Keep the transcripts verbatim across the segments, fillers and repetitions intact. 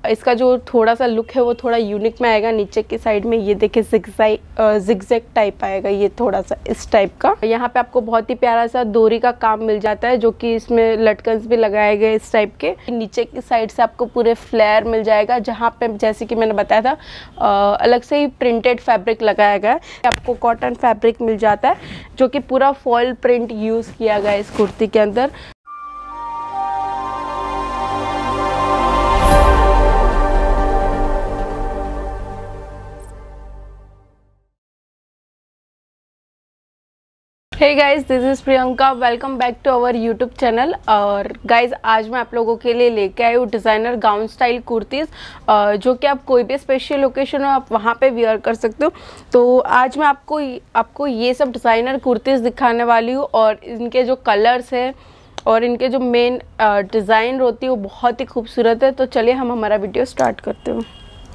इसका जो थोड़ा सा लुक है वो थोड़ा यूनिक में आएगा। नीचे की साइड में ये देखिए जिगजैग जिगजैग टाइप आएगा, ये थोड़ा सा इस टाइप का। यहाँ पे आपको बहुत ही प्यारा सा डोरी का काम मिल जाता है, जो कि इसमें लटकन्स भी लगाए गए इस टाइप के। नीचे की साइड से आपको पूरे फ्लेयर मिल जाएगा, जहाँ पे जैसे कि मैंने बताया था आ, अलग से ही प्रिंटेड फैब्रिक लगाया गया है। आपको कॉटन फैब्रिक मिल जाता है, जो कि पूरा फॉयल प्रिंट यूज किया गया है इस कुर्ती के अंदर। Hey guys, this is Priyanka, welcome back to our YouTube channel. और गाइज आज मैं आप लोगों के लिए लेके आई हूँ डिज़ाइनर गाउन स्टाइल कुर्तीज़, जो कि आप कोई भी स्पेशल ओकेशन हो आप वहाँ पे वियर कर सकते हो। तो आज मैं आपको आपको ये सब डिज़ाइनर कुर्तीज़ दिखाने वाली हूँ, और इनके जो कलर्स है और इनके जो मेन डिज़ाइन होती है वो बहुत ही खूबसूरत है। तो चलिए हम हमारा वीडियो स्टार्ट करते हैं।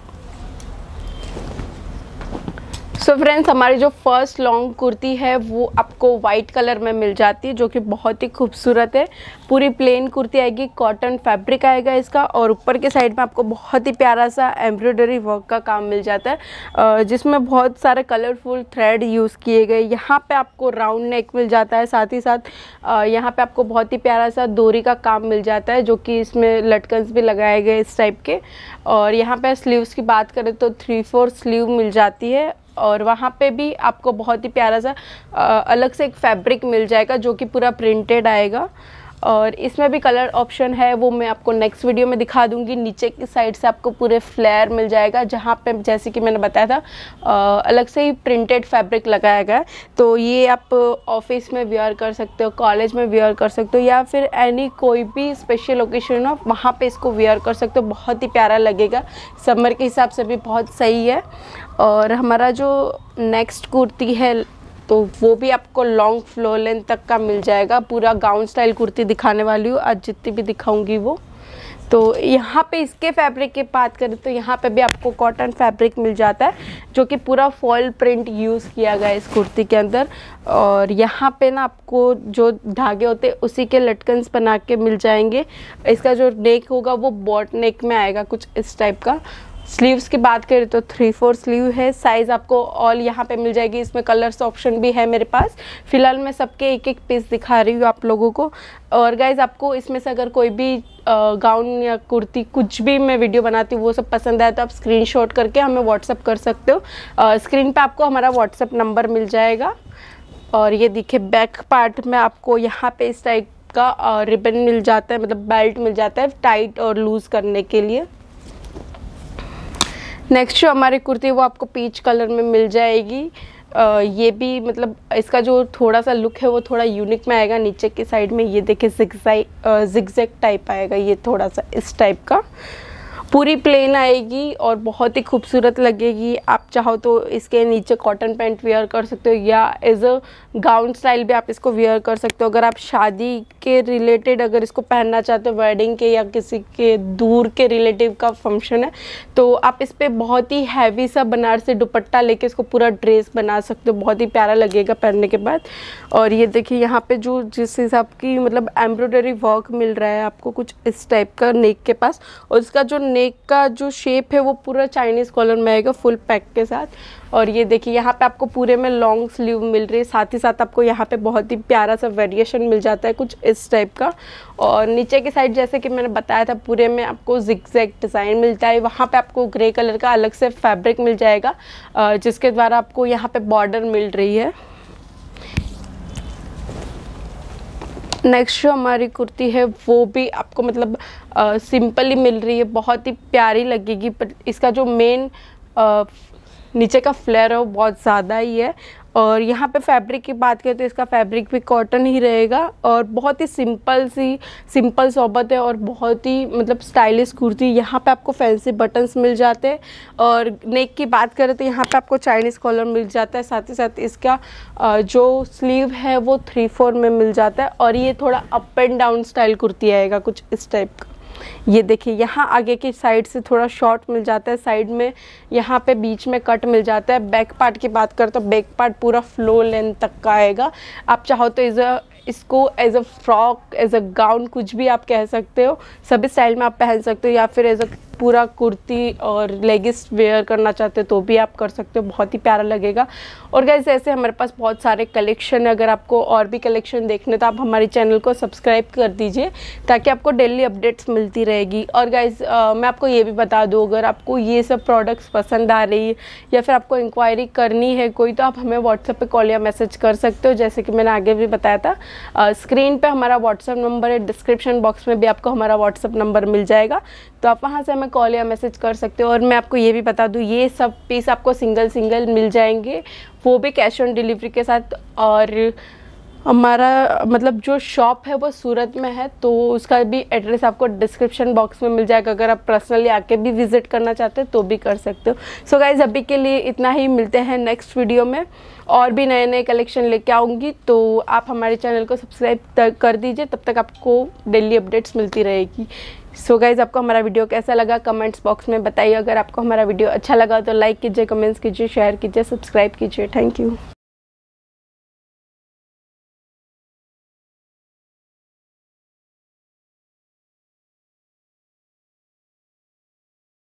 सो फ्रेंड्स, हमारी जो फर्स्ट लॉन्ग कुर्ती है वो आपको वाइट कलर में मिल जाती है, जो कि बहुत ही खूबसूरत है। पूरी प्लेन कुर्ती आएगी, कॉटन फैब्रिक आएगा इसका, और ऊपर के साइड में आपको बहुत ही प्यारा सा एम्ब्रॉयडरी वर्क का काम मिल जाता है, जिसमें बहुत सारे कलरफुल थ्रेड यूज़ किए गए। यहाँ पे आपको राउंड नेक मिल जाता है, साथ ही साथ यहाँ पे आपको बहुत ही प्यारा सा डोरी का काम मिल जाता है, जो कि इसमें लटकन्स भी लगाए गए इस टाइप के। और यहाँ पे स्लीव्स की बात करें तो थ्री फोर स्लीव मिल जाती है, और वहाँ पे भी आपको बहुत ही प्यारा सा अलग से एक फैब्रिक मिल जाएगा, जो कि पूरा प्रिंटेड आएगा। और इसमें भी कलर ऑप्शन है, वो मैं आपको नेक्स्ट वीडियो में दिखा दूंगी। नीचे की साइड से आपको पूरे फ्लेयर मिल जाएगा, जहाँ पे जैसे कि मैंने बताया था अलग से ही प्रिंटेड फैब्रिक लगाया गया है। तो ये आप ऑफिस में वेयर कर सकते हो, कॉलेज में वेयर कर सकते हो, या फिर एनी कोई भी स्पेशल ओकेजन हो वहाँ पे इसको वेयर कर सकते हो। बहुत ही प्यारा लगेगा, समर के हिसाब से भी बहुत सही है। और हमारा जो नेक्स्ट कुर्ती है तो वो भी आपको लॉन्ग फ्लो लेंथ तक का मिल जाएगा। पूरा गाउन स्टाइल कुर्ती दिखाने वाली हूँ आज, जितनी भी दिखाऊंगी वो। तो यहाँ पे इसके फैब्रिक की बात करें तो यहाँ पे भी आपको कॉटन फैब्रिक मिल जाता है, जो कि पूरा फॉयल प्रिंट यूज़ किया गया है इस कुर्ती के अंदर। और यहाँ पे ना आपको जो धागे होते हैं उसी के लटकन्स बना के मिल जाएंगे। इसका जो नेक होगा वो बॉट नेक में आएगा, कुछ इस टाइप का। स्लीव्स की बात करें तो थ्री फोर स्लीव है, साइज़ आपको ऑल यहाँ पे मिल जाएगी। इसमें कलर्स ऑप्शन भी है मेरे पास। फिलहाल मैं सबके एक एक पीस दिखा रही हूँ आप लोगों को। और गाइज आपको इसमें से अगर कोई भी गाउन या कुर्ती कुछ भी मैं वीडियो बनाती हूँ वो सब पसंद आए तो आप स्क्रीनशॉट करके हमें व्हाट्सअप कर सकते हो। स्क्रीन पे आपको हमारा व्हाट्सअप नंबर मिल जाएगा। और ये देखिए बैक पार्ट में आपको यहाँ पे इस टाइप का रिबन मिल जाता है, मतलब बेल्ट मिल जाता है टाइट और लूज़ करने के लिए। नेक्स्ट जो हमारी कुर्ती है वो आपको पीच कलर में मिल जाएगी। आ, ये भी मतलब इसका जो थोड़ा सा लुक है वो थोड़ा यूनिक में आएगा। नीचे की साइड में ये देखिए जिगजैग जिगजैग टाइप आएगा, ये थोड़ा सा इस टाइप का। पूरी प्लेन आएगी और बहुत ही खूबसूरत लगेगी। आप चाहो तो इसके नीचे कॉटन पैंट वेयर कर सकते हो, या एज अ गाउन स्टाइल भी आप इसको वेयर कर सकते हो। अगर आप शादी के रिलेटेड अगर इसको पहनना चाहते हो, वेडिंग के या किसी के दूर के रिलेटिव का फंक्शन है, तो आप इस पर बहुत ही हैवी सा बनारसी दुपट्टा लेके इसको पूरा ड्रेस बना सकते हो। बहुत ही प्यारा लगेगा पहनने के बाद। और ये देखिए यहाँ पे जो जिस हिसाब की मतलब एम्ब्रॉयडरी वर्क मिल रहा है आपको कुछ इस टाइप का नेक के पास, और इसका जो नेक का जो शेप है वो पूरा चाइनीज़ कॉलर में आएगा फुल पैक के साथ। और ये देखिए यहाँ पे आपको पूरे में लॉन्ग स्लीव मिल रही है, साथ ही साथ आपको यहाँ पे बहुत ही प्यारा सा वेरिएशन मिल जाता है कुछ इस टाइप का। और नीचे की साइड जैसे कि मैंने बताया था पूरे में आपको जिगजैग डिज़ाइन मिलता है। वहाँ पे आपको ग्रे कलर का अलग से फैब्रिक मिल जाएगा, जिसके द्वारा आपको यहाँ पे बॉर्डर मिल रही है। नेक्स्ट जो हमारी कुर्ती है वो भी आपको मतलब सिंपली मिल रही है, बहुत ही प्यारी लगेगी। पर इसका जो मेन नीचे का फ्लेयर है वो बहुत ज़्यादा ही है। और यहाँ पे फैब्रिक की बात करें तो इसका फैब्रिक भी कॉटन ही रहेगा, और बहुत ही सिंपल सी सिंपल सोबत है और बहुत ही मतलब स्टाइलिश कुर्ती। यहाँ पे आपको फैंसी बटन्स मिल जाते हैं। और नेक की बात करें तो यहाँ पे आपको चाइनीज़ कॉलर मिल जाता है, साथ ही साथ इसका जो स्लीव है वो थ्री फोर में मिल जाता है। और ये थोड़ा up and down style kurti आएगा कुछ इस टाइप का। ये देखिए यहाँ आगे की साइड से थोड़ा शॉर्ट मिल जाता है, साइड में यहाँ पे बीच में कट मिल जाता है। बैक पार्ट की बात करें तो बैक पार्ट पूरा फ्लो लेंथ तक का आएगा। आप चाहो तो इस इसको as a frock, as a gown, कुछ भी आप कह सकते हो, सभी स्टाइल में आप पहन सकते हो, या फिर एज अ पूरा कुर्ती और लेगिस वेयर करना चाहते हो तो भी आप कर सकते हो, बहुत ही प्यारा लगेगा। और गाइस ऐसे हमारे पास बहुत सारे कलेक्शन है, अगर आपको और भी कलेक्शन देखने तो आप हमारे चैनल को सब्सक्राइब कर दीजिए ताकि आपको डेली अपडेट्स मिलती रहेगी। और गाइस मैं आपको ये भी बता दूँ, अगर आपको ये सब प्रोडक्ट्स पसंद आ रही है या फिर आपको इंक्वायरी करनी है कोई, तो आप हमें व्हाट्सएप पे कॉल या मैसेज कर सकते हो, जैसे कि मैंने आगे भी बताया था। स्क्रीन पे हमारा व्हाट्सएप नंबर है, डिस्क्रिप्शन बॉक्स में भी आपको हमारा व्हाट्सएप नंबर मिल जाएगा, तो आप वहाँ से हमें कॉल या मैसेज कर सकते हो। और मैं आपको ये भी बता दूँ, ये सब पीस आपको सिंगल सिंगल मिल जाएंगे, वो भी कैश ऑन डिलीवरी के साथ। और हमारा मतलब जो शॉप है वो सूरत में है, तो उसका भी एड्रेस आपको डिस्क्रिप्शन बॉक्स में मिल जाएगा, अगर आप पर्सनली आके भी विजिट करना चाहते हैं तो भी कर सकते हो। सो गाइज अभी के लिए इतना ही, मिलते हैं नेक्स्ट वीडियो में, और भी नए नए कलेक्शन लेके आऊँगी, तो आप हमारे चैनल को सब्सक्राइब कर दीजिए, तब तक आपको डेली अपडेट्स मिलती रहेगी। सो so गाइज़ आपको हमारा वीडियो कैसा लगा कमेंट्स बॉक्स में बताइए। अगर आपको हमारा वीडियो अच्छा लगा तो लाइक कीजिए, कमेंट्स कीजिए, शेयर कीजिए, सब्सक्राइब कीजिए। Thank you.